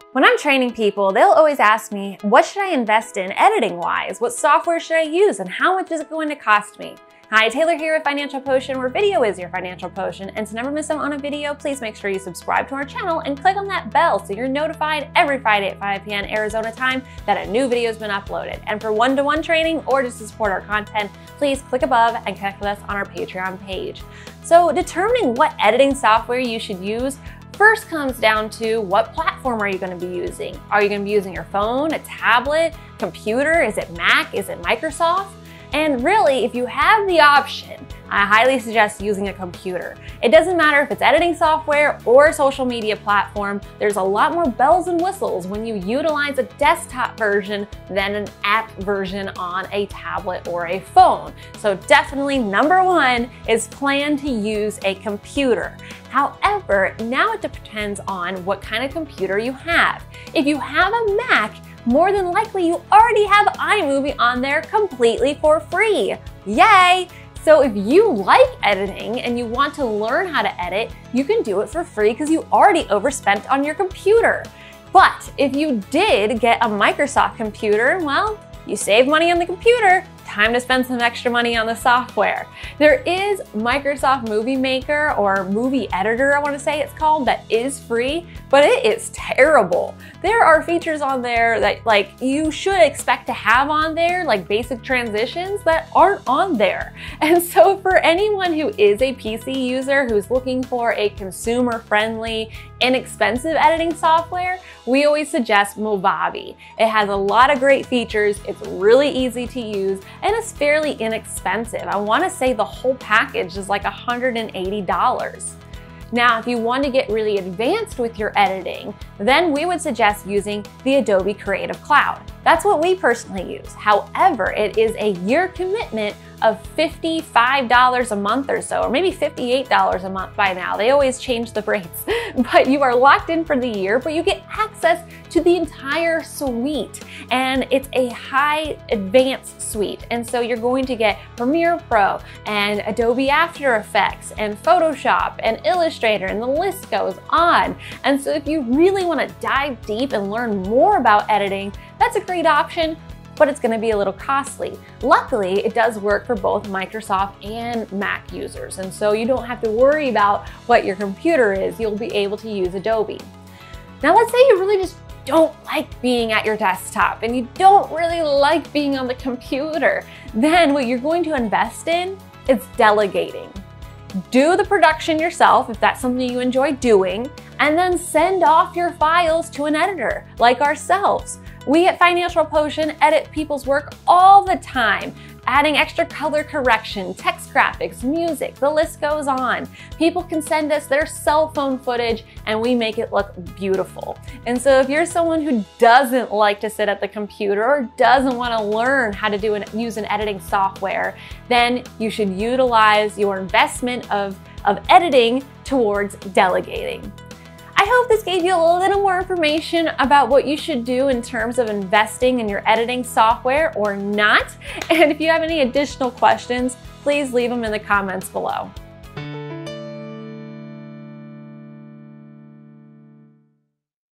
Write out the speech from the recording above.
When I'm training people, they'll always ask me, what should I invest in editing-wise? What software should I use and how much is it going to cost me? Hi, Taylor here with Financial Potion, where video is your financial potion. And to never miss out on a video, please make sure you subscribe to our channel and click on that bell so you're notified every Friday at 5 p.m. Arizona time that a new video has been uploaded. And for one-to-one training or just to support our content, please click above and connect with us on our Patreon page. So determining what editing software you should use first comes down to what platform are you going to be using? Are you going to be using your phone, a tablet, computer? Is it Mac? Is it Microsoft? And really, if you have the option, I highly suggest using a computer. It doesn't matter if it's editing software or a social media platform, there's a lot more bells and whistles when you utilize a desktop version than an app version on a tablet or a phone. So definitely number one is plan to use a computer. However, now it depends on what kind of computer you have. If you have a Mac, more than likely you already have iMovie on there completely for free. Yay! So if you like editing and you want to learn how to edit, you can do it for free because you already overspent on your computer. But if you did get a Microsoft computer, well, you save money on the computer, time to spend some extra money on the software. There is Microsoft Movie Maker or Movie Editor, I want to say it's called, that is free, but it is terrible. There are features on there that you should expect to have on there, like basic transitions, that aren't on there. And so for anyone who is a PC user who's looking for a consumer-friendly, inexpensive editing software, we always suggest Movavi. It has a lot of great features, it's really easy to use, and it's fairly inexpensive. I want to say the whole package is like $180. Now, if you want to get really advanced with your editing, then we would suggest using the Adobe Creative Cloud. That's what we personally use. However, it is a year commitment of $55 a month or so, or maybe $58 a month by now. They always change the rates, but you are locked in for the year, but you get access to the entire suite. And it's a high advanced suite. And so you're going to get Premiere Pro and Adobe After Effects and Photoshop and Illustrator, and the list goes on. And so if you really want to dive deep and learn more about editing, that's a great option, but it's going to be a little costly. Luckily, it does work for both Microsoft and Mac users, and so you don't have to worry about what your computer is. You'll be able to use Adobe. Now, let's say you really just don't like being at your desktop and you don't really like being on the computer. Then what you're going to invest in is delegating. Do the production yourself if that's something you enjoy doing, and then send off your files to an editor like ourselves. We at Financial Potion edit people's work all the time, adding extra color correction, text graphics, music, the list goes on. People can send us their cell phone footage and we make it look beautiful. And so if you're someone who doesn't like to sit at the computer or doesn't want to learn how to use an editing software, then you should utilize your investment of editing towards delegating. I hope this gave you a little more information about what you should do in terms of investing in your editing software or not. And if you have any additional questions, please leave them in the comments below.